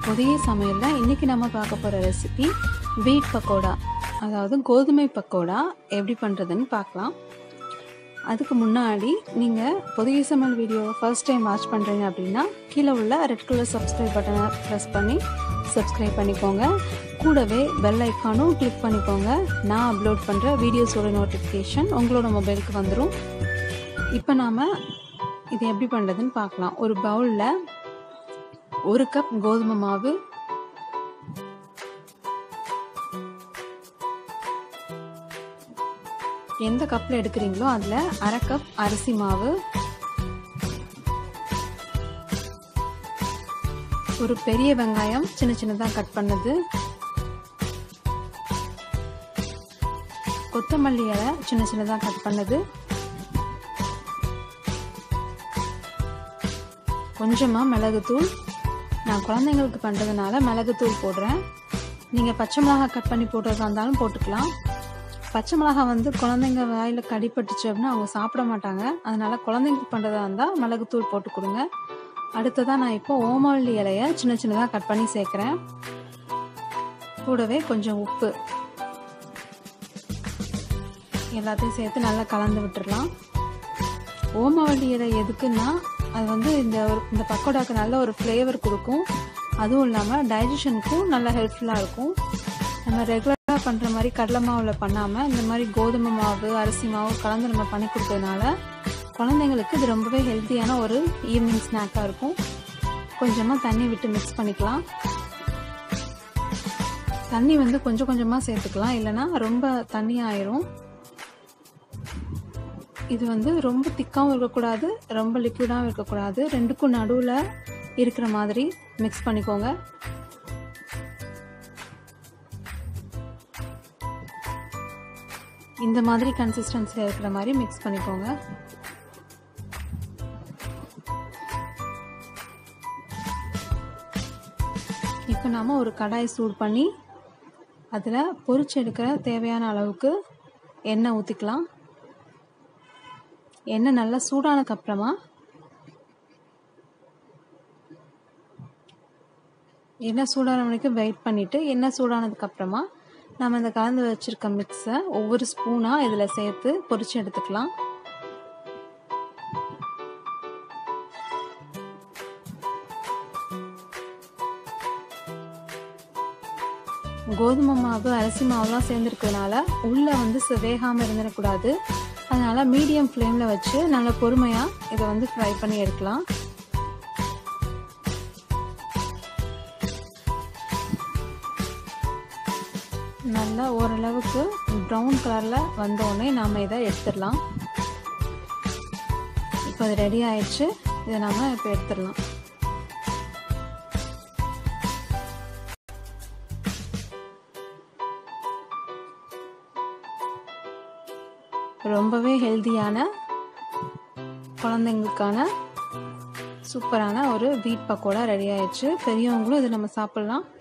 புதிய சமையலில் இன்றைக்கி நம்ம பார்க்க போகிற ரெசிபி வீட் பக்கோடா, அதாவது கோதுமை பக்கோடா எப்படி பண்ணுறதுன்னு பார்க்கலாம். அதுக்கு முன்னாடி நீங்கள் புதிய சமையல் வீடியோவை ஃபர்ஸ்ட் டைம் வாட்ச் பண்ணுறீங்க அப்படின்னா கீழே உள்ள ரெட் கலர் சப்ஸ்கிரைப் பட்டனை ப்ரெஸ் பண்ணி சப்ஸ்கிரைப் பண்ணிக்கோங்க. கூடவே பெல் ஐக்கானும் கிளிக் பண்ணிக்கோங்க. நான் அப்லோட் பண்ணுற வீடியோஸோட நோட்டிஃபிகேஷன் உங்களோட மொபைலுக்கு வந்துடும். இப்போ நாம் இது எப்படி பண்ணுறதுன்னு பார்க்கலாம். ஒரு பவுலில் 1 கப் கோதுமை மாவு, எந்த கப்பில் எடுக்கிறீங்களோ அதில் 1/2 கப் அரிசி மாவு, ஒரு பெரிய வெங்காயம் சின்ன சின்னதாக கட் பண்ணது, கொத்தமல்லி இலை சின்ன சின்னதாக கட் பண்ணது, கொஞ்சமாக மிளகுத்தூள். நான் குழந்தைங்களுக்கு பண்ணுறதுனால மிளகுத்தூள் போடுறேன். நீங்கள் பச்சை மிளகாய் கட் பண்ணி போடுறதா இருந்தாலும் போட்டுக்கலாம். பச்சை மிளகாய் குழந்தைங்க வாயில் கடிப்பட்டுச்சு அப்படின்னா அவங்க சாப்பிட மாட்டாங்க. அதனால் குழந்தைங்களுக்கு பண்ணுறதா இருந்தால் மிளகுத்தூள் போட்டு கொடுங்க. அடுத்ததாக நான் இப்போ ஓமவல்லி இலையை சின்ன சின்னதாக கட் பண்ணி சேர்க்குறேன். கூடவே கொஞ்சம் உப்பு எல்லாத்தையும் சேர்த்து நல்லா கலந்து விட்டுடலாம். ஓமவல்லி இலை எதுக்குன்னா அது இந்த பக்கோடாக்கு நல்ல ஒரு ஃப்ளேவர் கொடுக்கும். அதுவும் இல்லாமல் டைஜஷனுக்கும் நல்ல ஹெல்ப்ஃபுல்லாக இருக்கும். நம்ம ரெகுலராக பண்ணுற மாதிரி கடலை மாவில் பண்ணாமல் இந்த மாதிரி கோதுமை மாவு, அரிசி மாவு கலந்து நம்ம பண்ணி கொடுத்ததுனால குழந்தைங்களுக்கு இது ரொம்பவே ஹெல்த்தியான ஒரு ஈவினிங் ஸ்நாக்காக இருக்கும். கொஞ்சமாக தண்ணி விட்டு மிக்ஸ் பண்ணிக்கலாம். தண்ணி கொஞ்சம் கொஞ்சமாக சேர்த்துக்கலாம், இல்லைன்னா ரொம்ப தண்ணி ஆயிரும். இது ரொம்ப திக்காகவும் இருக்கக்கூடாது, ரொம்ப லிக்விடாகவும் இருக்கக்கூடாது. ரெண்டுக்கும் நடுவில் இருக்கிற மாதிரி மிக்ஸ் பண்ணிக்கோங்க. இந்த மாதிரி கன்சிஸ்டன்சியில் இருக்கிற மாதிரி மிக்ஸ் பண்ணிக்கோங்க. இப்போ நாம் ஒரு கடாய் சூடு பண்ணி அதில் பொரிச்சு எடுக்கிற தேவையான அளவுக்கு எண்ணெய் ஊற்றிக்கலாம். எண்ணெய் நல்லா சூடானதுக்கு அப்புறமா எண்ணெய் சூடான வரைக்கும் வெயிட் பண்ணிவிட்டு எண்ணெய் சூடானதுக்கு அப்புறமா நம்ம இந்த கலந்து வச்சுருக்க மிக்ஸை ஒவ்வொரு ஸ்பூனாக இதில் சேர்த்து பொரிச்சு எடுத்துக்கலாம். கோதுமை மாவு, அரிசி மாவுலாம் சேர்ந்துருக்கிறதுனால உள்ளே வேகாமல் இருந்துடக்கூடாது. அதனால் மீடியம் ஃப்ளேமில் வச்சு நல்லா பொறுமையாக இதை ஃப்ரை பண்ணி எடுக்கலாம். நல்லா ஓரளவுக்கு ப்ரௌன் கலரில் வந்தோடனே நாம் இதை எடுத்துடலாம். இப்போ அது ரெடி ஆயிடுச்சு. இதை நாம் இப்போ எடுத்துடலாம். ரொம்பவே ஹெல்த்தியான, குழந்தைங்களுக்கான சூப்பரான ஒரு வீட் பக்கோடா ரெடி ஆயிடுச்சு. பெரியவங்களும் இதை நம்ம சாப்பிட்லாம்.